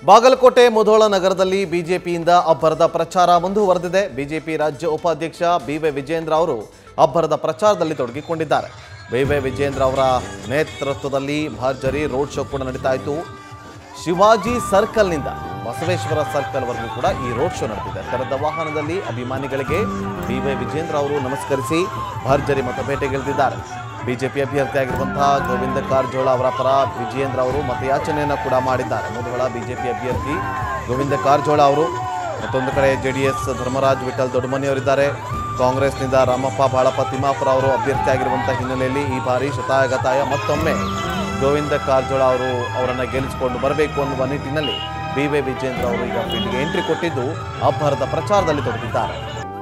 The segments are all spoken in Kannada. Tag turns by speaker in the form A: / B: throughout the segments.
A: ಬಾಗಲಕೋಟೆ ಮುಧೋಳ ನಗರದಲ್ಲಿ ಬಿಜೆಪಿಯಿಂದ ಅಬ್ಬರದ ಪ್ರಚಾರ ಮುಂದುವರೆದಿದೆ. ಬಿಜೆಪಿ ರಾಜ್ಯ ಉಪಾಧ್ಯಕ್ಷ ಬಿ.ವೈ. ವಿಜೇಂದ್ರ ಅವರು ಅಬ್ಬರದ ಪ್ರಚಾರದಲ್ಲಿ ತೊಡಗಿಕೊಂಡಿದ್ದಾರೆ. ಬಿ.ವೈ. ವಿಜೇಂದ್ರ ಅವರ ನೇತೃತ್ವದಲ್ಲಿ ಭರ್ಜರಿ ರೋಡ್ ಶೋ ಕೂಡ ನಡೀತಾ ಇತ್ತು. ಶಿವಾಜಿ ಸರ್ಕಲ್ನಿಂದ ಬಸವೇಶ್ವರ ಸರ್ಕಲ್ವರೆಗೂ ಕೂಡ ಈ ರೋಡ್ ಶೋ ನಡೆದಿದೆ. ತೆರೆದ ವಾಹನದಲ್ಲಿ ಅಭಿಮಾನಿಗಳಿಗೆ ಬಿ.ವೈ. ವಿಜೇಂದ್ರ ಅವರು ನಮಸ್ಕರಿಸಿ ಭರ್ಜರಿ ಮತಪೇಟೆಗಿಳಿದಿದ್ದಾರೆ. ಬಿಜೆಪಿ ಅಭ್ಯರ್ಥಿಯಾಗಿರುವಂತಹ ಗೋವಿಂದ ಕಾರಜೋಳ ಅವರ ಪರ ವಿಜೇಂದ್ರ ಅವರು ಮತಯಾಚನೆಯನ್ನು ಕೂಡ ಮಾಡಿದ್ದಾರೆ. ಮುಧೋಳ ಬಿಜೆಪಿ ಅಭ್ಯರ್ಥಿ ಗೋವಿಂದ ಕಾರಜೋಳ ಅವರು, ಮತ್ತೊಂದು ಕಡೆ ಜೆಡಿಎಸ್ ಧರ್ಮರಾಜ್ ವಿಠಲ್ ದೊಡ್ಡಮನಿಯವರಿದ್ದಾರೆ. ಕಾಂಗ್ರೆಸ್ನಿಂದ ರಾಮಪ್ಪ ಬಾಳಪ್ಪ ತಿಮ್ಮಾಪುರ ಅವರು ಅಭ್ಯರ್ಥಿಯಾಗಿರುವಂತಹ ಹಿನ್ನೆಲೆಯಲ್ಲಿ ಈ ಬಾರಿ ಶತಾಯಗತಾಯ ಮತ್ತೊಮ್ಮೆ ಗೋವಿಂದ ಕಾರಜೋಳ ಅವರನ್ನು ಗೆಲ್ಲಿಸಿಕೊಂಡು ಬರಬೇಕು ಅನ್ನುವ ನಿಟ್ಟಿನಲ್ಲಿ ಬಿ.ವೈ. ವಿಜೇಂದ್ರ ಅವರು ಈಗ ಫೀಲ್ಡ್ಗೆ ಎಂಟ್ರಿ ಕೊಟ್ಟಿದ್ದು ಅಬ್ಬರದ ಪ್ರಚಾರದಲ್ಲಿ ತೊಡಗಿದ್ದಾರೆ.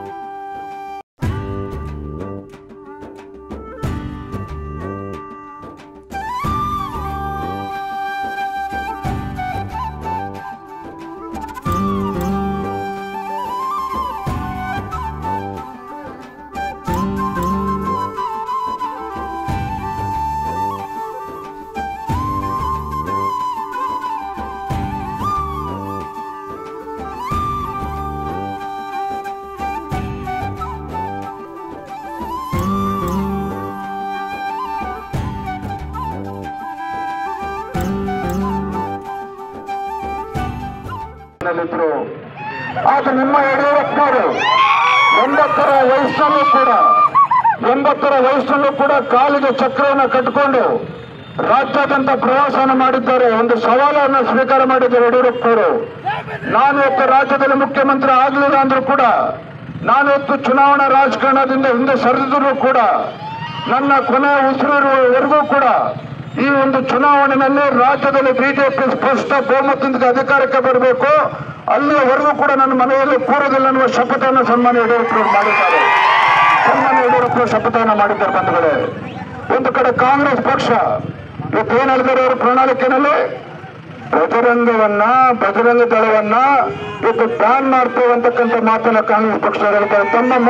B: ಆದ್ರೆ ನಿಮ್ಮ ಯಡಿಯೂರಪ್ಪನವರು 80ರ ವಯಸ್ಸಲ್ಲೂ ಕೂಡ ಕಾಲಿಗೆ ಚಕ್ರವನ್ನು ಕಟ್ಟಿಕೊಂಡು ರಾಜ್ಯಾದ್ಯಂತ ಪ್ರವಾಸವನ್ನು ಮಾಡಿದ್ದಾರೆ. ಒಂದು ಸವಾಲನ್ನು ಸ್ವೀಕಾರ ಮಾಡಿದ್ದಾರೆ ಯಡಿಯೂರಪ್ಪನವರು. ನಾನು ಇವತ್ತು ರಾಜ್ಯದಲ್ಲಿ ಮುಖ್ಯಮಂತ್ರಿ ಆಗಲಿಲ್ಲ ಅಂದ್ರೂ ಕೂಡ, ನಾನು ಇವತ್ತು ಚುನಾವಣಾ ರಾಜಕಾರಣದಿಂದ ಹಿಂದೆ ಸರಿದರೂ ಕೂಡ, ನನ್ನ ಕೊನೆಯ ಉಸಿರಿರುವವರೆಗೂ ಕೂಡ ಈ ಒಂದು ಚುನಾವಣೆಯಲ್ಲಿ ರಾಜ್ಯದಲ್ಲಿ ಬಿಜೆಪಿ ಸ್ಪಷ್ಟ ಬಹುಮತದಿಂದ ಅಧಿಕಾರಕ್ಕೆ ಬರಬೇಕು, ಅಲ್ಲಿಯವರೆಗೂ ಕೂಡ ನನ್ನ ಮನೆಯಲ್ಲಿ ಕೂರೋದಿಲ್ಲ ಅನ್ನುವ ಶಪಥವನ್ನು ಸನ್ಮಾನ್ಯ ಯಡಿಯೂರಪ್ಪರು ಮಾಡಿದ್ದಾರೆ. ಶಪಥವನ್ನು ಮಾಡಿದ್ದಾರೆ ಬಂಧುಗಳೇ. ಒಂದು ಕಡೆ ಕಾಂಗ್ರೆಸ್ ಪಕ್ಷ ಇವತ್ತು ಏನ್ ಹೇಳಿದ್ದಾರೆ ಅವರ ಪ್ರಣಾಳಿಕೆಯಲ್ಲಿ, ಬಜರಂಗ ದಳವನ್ನ ಇವತ್ತು ಬ್ಯಾನ್ ಮಾಡ್ತೇವೆ ಅಂತಕ್ಕಂಥ ಮಾತನ್ನ ಕಾಂಗ್ರೆಸ್ ಪಕ್ಷ ಹೇಳ್ತಾರೆ.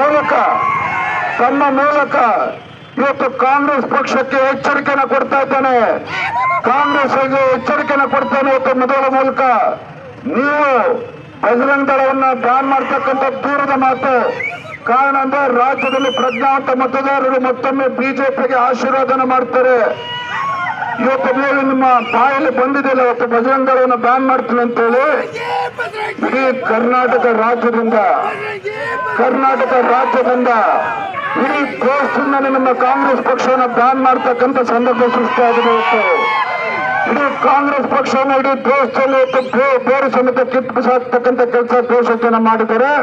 B: ತಮ್ಮ ಮೂಲಕ ಇವತ್ತು ಕಾಂಗ್ರೆಸ್ ಪಕ್ಷಕ್ಕೆ ಎಚ್ಚರಿಕೆಯನ್ನು ಕೊಡ್ತಾ ಇದ್ದಾನೆ. ಕಾಂಗ್ರೆಸ್ಗೆ ಎಚ್ಚರಿಕೆಯನ್ನು ಕೊಡ್ತಾನೆ ಇವತ್ತು ಮೊದಲ ಮೂಲಕ. ನೀವು ಬಜರಂಗ ದಳವನ್ನ ಬ್ಯಾನ್ ಮಾಡ್ತಕ್ಕಂಥ ದೂರದ ಮಾತು. ಕಾರಣ ಅಂದ್ರೆ ರಾಜ್ಯದಲ್ಲಿ ಪ್ರಜ್ಞಾವಂತ ಮತದಾರರು ಮತ್ತೊಮ್ಮೆ ಬಿಜೆಪಿಗೆ ಆಶೀರ್ವಾದನ ಮಾಡ್ತಾರೆ. ಇವತ್ತು ನೀವು ನಿಮ್ಮ ಬಾಯಲ್ಲಿ ಬಂದಿದೆಯಲ್ಲ, ಇವತ್ತು ಬಜರಂಗ ದಳವನ್ನು ಬ್ಯಾನ್ ಮಾಡ್ತೀನಿ ಅಂತೇಳಿ ಇಡೀ ಕರ್ನಾಟಕ ರಾಜ್ಯದಿಂದ ಇಡೀ ದೇಶದಿಂದ ನಿಮ್ಮ ಕಾಂಗ್ರೆಸ್ ಪಕ್ಷವನ್ನು ಬ್ಯಾನ್ ಮಾಡ್ತಕ್ಕಂಥ ಸಂದರ್ಭ ಸೃಷ್ಟಿಯಾಗಿದೆ. ಇವತ್ತು ಇಡೀ ಕಾಂಗ್ರೆಸ್ ಪಕ್ಷವನ್ನು ಇಡೀ ದೇಶದಲ್ಲಿ ಇವತ್ತು ಬೇರೆ ಸಮೇತ ಕಿತ್ತು ಬಿಸಾಕ್ತಕ್ಕಂಥ ಕೆಲಸ ದೇಶ ಜನ ಮಾಡಿದ್ದಾರೆ.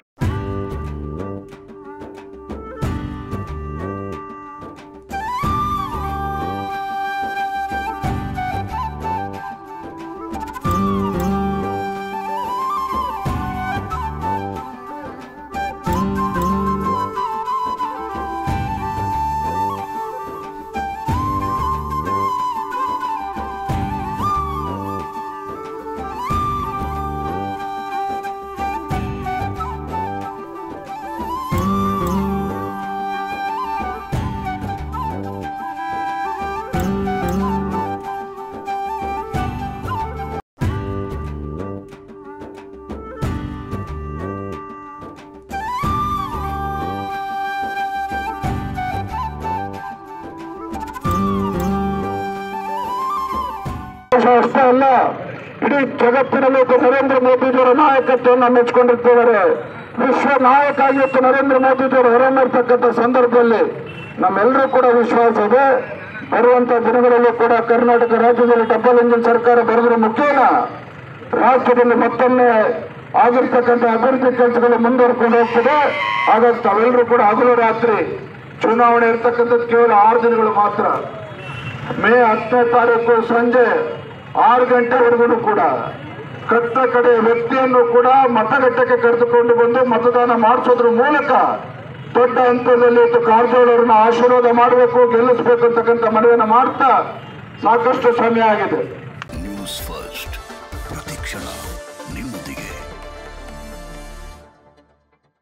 B: ಅಷ್ಟೇ ಅಲ್ಲ, ಇಡೀ ಜಗತ್ತಿನಲ್ಲಿ ನರೇಂದ್ರ ಮೋದಿಜಿಯವರ ನಾಯಕತ್ವವನ್ನು ಮೆಚ್ಚಿಕೊಂಡಿರ್ತಿದ್ದಾರೆ. ವಿಶ್ವ ನಾಯಕ ಆಗಿತ್ತು ನರೇಂದ್ರ ಮೋದಿಜಿಯವರು ಹೊರಮರ್ತಕ್ಕಂಥ ಸಂದರ್ಭದಲ್ಲಿ ನಮ್ಮೆಲ್ಲರೂ ಕೂಡ ವಿಶ್ವಾಸ ಇದೆ, ಬರುವಂತಹ ದಿನಗಳಲ್ಲೂ ಕೂಡ ಕರ್ನಾಟಕ ರಾಜ್ಯದಲ್ಲಿ ಡಬಲ್ ಇಂಜಿನ್ ಸರ್ಕಾರ ಬರೋದ್ರ ಮುಖೇನ ರಾಜ್ಯದಲ್ಲಿ ಮತ್ತೊಮ್ಮೆ ಆಗಿರ್ತಕ್ಕಂಥ ಅಭಿವೃದ್ಧಿ ಕೆಲಸಗಳು ಮುಂದುವರ್ಕೊಂಡು ಹೋಗ್ತದೆ. ಹಾಗಾಗಿ ತಾವೆಲ್ಲರೂ ಕೂಡ ಹಗಲು ರಾತ್ರಿ ಚುನಾವಣೆ ಇರ್ತಕ್ಕಂಥದ್ದು ಕೇವಲ 6 ದಿನಗಳು ಮಾತ್ರ. ಮೇ 10ನೇ ತಾರೀಕು ಸಂಜೆ 6 ಗಂಟೆವರೆಗೂ ಕೂಡ ಕಟ್ಟ ಕಡೆ ವ್ಯಕ್ತಿಯನ್ನು ಕೂಡ ಮತಗಟ್ಟೆಗೆ ಕರೆದುಕೊಂಡು ಬಂದು ಮತದಾನ ಮಾಡಿಸೋದ್ರ ಮೂಲಕ ದೊಡ್ಡ ಹಂತದಲ್ಲಿ ಕಾರಜೋಳ ಅವರನ್ನ ಆಶೀರ್ವಾದ ಮಾಡಬೇಕು, ಗೆಲ್ಲಿಸಬೇಕು ಅಂತಕ್ಕಂಥ ಮನವಿಯನ್ನು ಮಾಡ್ತಾ ಸಾಕಷ್ಟು ಸಮಯ ಆಗಿದೆ.